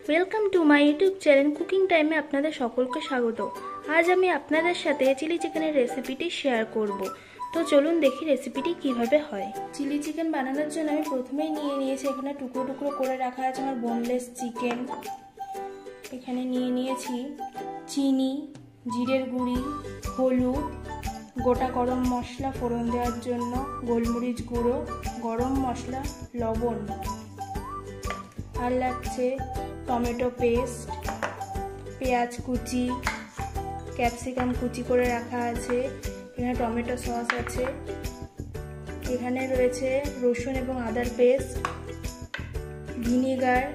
Welcome to my YouTube channel cooking টাইমে আপনাদের সকলকে স্বাগত। আজ আমি আপনাদের সাথে চিলি চিকেনের রেসিপিটি শেয়ার করব। তো চলুন দেখি রেসিপিটি কিভাবে হয়। চিলি চিকেন বানানোর জন্য আমি প্রথমেই নিয়ে নিয়েছি, এখানে টুকরো টুকরো করে রাখা আছে আমার বোনলেস চিকেন। এখানে নিয়ে নিয়েছি চিনি, জিরের গুঁড়ি, হলুদ, গোটা গরম মশলা ফোড়ন দেওয়ার জন্য, গোলমরিচ গুঁড়ো, গরম মশলা, লবণ, আর লাগছে টমেটো পেস্ট, পেঁয়াজ কুচি, ক্যাপসিকাম কুচি করে রাখা আছে, এখানে টমেটো সস আছে, এখানে রয়েছে রসুন এবং আদার পেস্ট, ভিনিগার,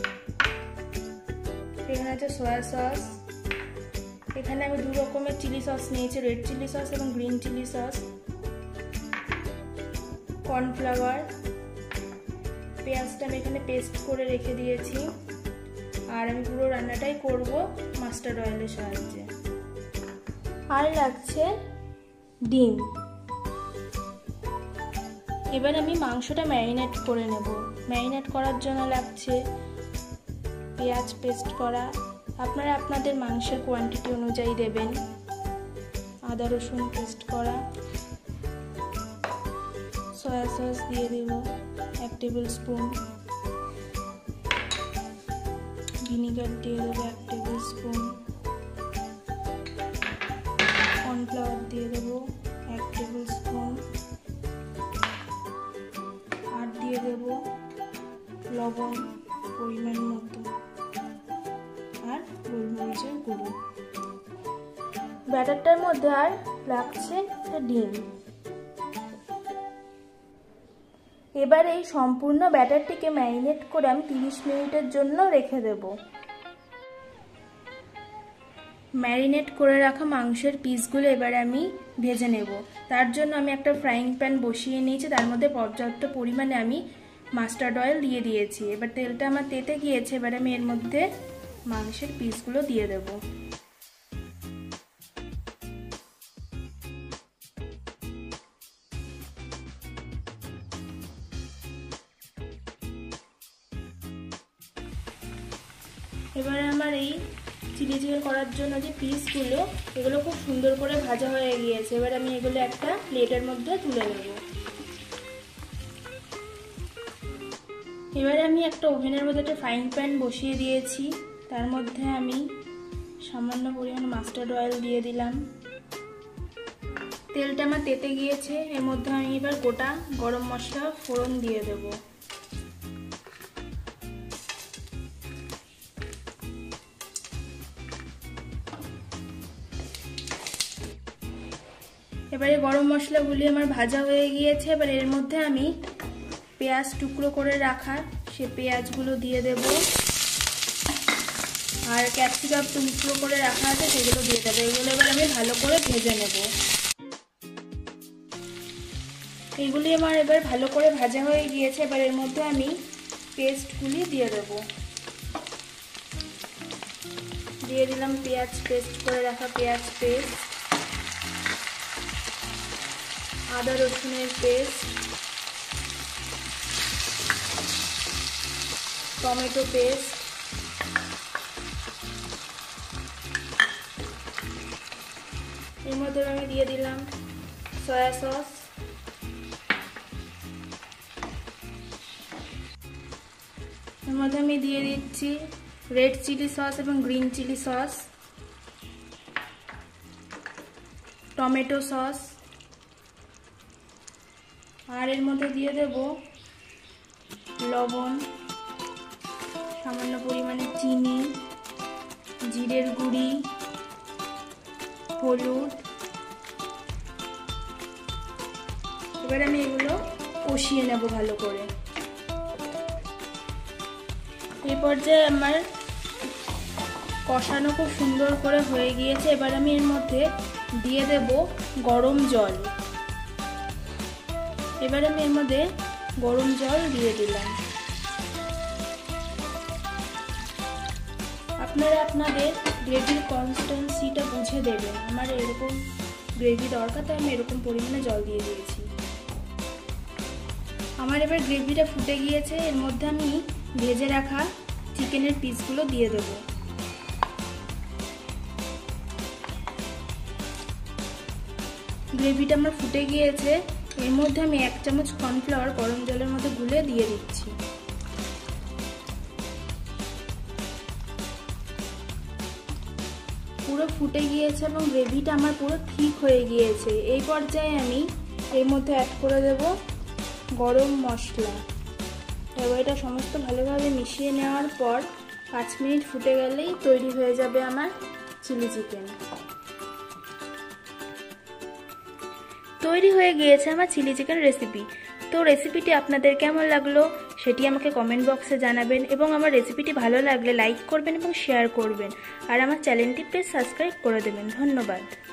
এখানে আছে সয়া সস, এখানে আমি দু রকমের চিলি সস নিয়েছি, রেড চিলি সস এবং গ্রিন চিলি সস, কর্নফ্লাওয়ার, পেঁয়াজটা আমি এখানে পেস্ট করে রেখে দিয়েছি, আর আমি পুরো রান্নাটাই করব মাস্টার্ড অয়েলের সাহায্যে। আর লাগছে ডিম। এবার আমি মাংসটা ম্যারিনেট করে নেব। ম্যারিনেট করার জন্য লাগছে পেঁয়াজ পেস্ট করা, আপনারা আপনাদের মাংসের কোয়ান্টিটি অনুযায়ী দেবেন, আদা রসুন পেস্ট করা, সয়া সস দিয়ে দেব 1 টেবিল স্পুন, ভিনিগার দিয়ে দেবো 1 টেবিল স্পুন, কর্নফ্লাওয়ার দিয়ে দেবো 1 টেবিল স্পুন, আর দিয়ে দেবো লবণ পরিমাণ মতো, আর গোলমরিচের গুঁড়ো। ব্যাটারটার মধ্যে আর লাগছে ডিম। এবার এই সম্পূর্ণ ব্যাটারটিকে ম্যারিনেট করে আমি 30 মিনিটের জন্য রেখে দেব। ম্যারিনেট করে রাখা মাংসের পিসগুলো এবার আমি ভেজে নেব। তার জন্য আমি একটা ফ্রাইং প্যান বসিয়ে নিয়েছি, তার মধ্যে পর্যাপ্ত পরিমাণে আমি মাস্টার্ড অয়েল দিয়ে দিয়েছি। এবার তেলটা আমার তেতে গিয়েছে, এবার আমি এর মধ্যে মাংসের পিসগুলো দিয়ে দেব। এবারে আমার এই চিলি চিকেন করার জন্য যে পিসগুলো, এগুলো খুব সুন্দর করে ভাজা হয়ে গিয়েছে। এবার আমি এগুলো একটা প্লেটের মধ্যে তুলে নেব। এবারে আমি একটা ওভেনের মধ্যে একটা ফ্রাইং প্যান বসিয়ে দিয়েছি, তার মধ্যে আমি সামান্য পরিমাণ মাস্টার্ড অয়েল দিয়ে দিলাম। তেলটা আমার তেতে গিয়েছে, এর মধ্যে আমি এবার গোটা গরম মশলা ফোড়ন দিয়ে দেবো। এবারে গরম মশলাগুলি আমার ভাজা হয়ে গিয়েছে, এবার এর মধ্যে আমি পেঁয়াজ টুকরো করে রাখা সে পেঁয়াজগুলো দিয়ে দেব, আর ক্যাপসিকাম টুকরো করে রাখা আছে সেগুলো দিয়ে দেবো। এগুলো এবার আমি ভালো করে ভেজে নেব। এইগুলি আমার এবার ভালো করে ভাজা হয়ে গিয়েছে, এবার এর মধ্যে আমি পেস্টগুলি দিয়ে দেব। দিয়ে দিলাম পেঁয়াজ পেস্ট করে রাখা পেঁয়াজ পেস্ট, আদা রসুনের পেস্ট, টমেটো পেস্ট, এর মধ্যে আমি দিয়ে দিলাম সয়া সস, এর মধ্যে আমি দিয়ে দিচ্ছি রেড চিলি সস এবং green chilli sauce, tomato sauce, আর এর মধ্যে দিয়ে দেব লবণ, সামান্য পরিমাণে চিনি, জিরের গুঁড়ি, হলুদ। এবার আমি এগুলো কষিয়ে নেব ভালো করে। এই পর্যায়ে আমার কষানো খুব সুন্দর করে হয়ে গিয়েছে। এবার আমি এর মধ্যে দিয়ে দেব গরম জল। এবার আমি এর মধ্যে গরম জল দিয়ে দিলাম। আপনারা আপনাদের গ্রেভির কনসিস্টেন্সিটা বুঝে দেবেন। আমার এরকম গ্রেভি দরকার, তাই আমি এরকম পরিমাণে জল দিয়ে দিয়েছি। আমার এবার গ্রেভিটা ফুটে গিয়েছে, এর মধ্যে আমি ভেজে রাখা চিকেনের পিসগুলো দিয়ে দেবো। গ্রেভিটা আমার ফুটে গিয়েছে। এর মধ্যে আমি 1 চামচ কর্নফ্লাওয়ার গরম জলের মধ্যে গুলে দিয়ে দিচ্ছি। পুরো ফুটে গিয়েছে এবং গ্রেভিটা আমার পুরো ঠিক হয়ে গিয়েছে। এই পর্যায়ে আমি এর মধ্যে অ্যাড করে দেব গরম মশলা। এবার এটা সমস্ত ভালোভাবে মিশিয়ে নেওয়ার পর 5 মিনিট ফুটে গেলেই তৈরি হয়ে যাবে আমার চিলি চিকেন। তৈরি হয়ে গিয়েছে আমার চিলি চিকেন রেসিপি। তো রেসিপিটি আপনাদের কেমন লাগলো সেটি আমাকে কমেন্ট বক্সে জানাবেন এবং আমার রেসিপিটি ভালো লাগলে লাইক করবেন এবং শেয়ার করবেন আর আমার চ্যানেলটি প্লিজ সাবস্ক্রাইব করে দেবেন। ধন্যবাদ।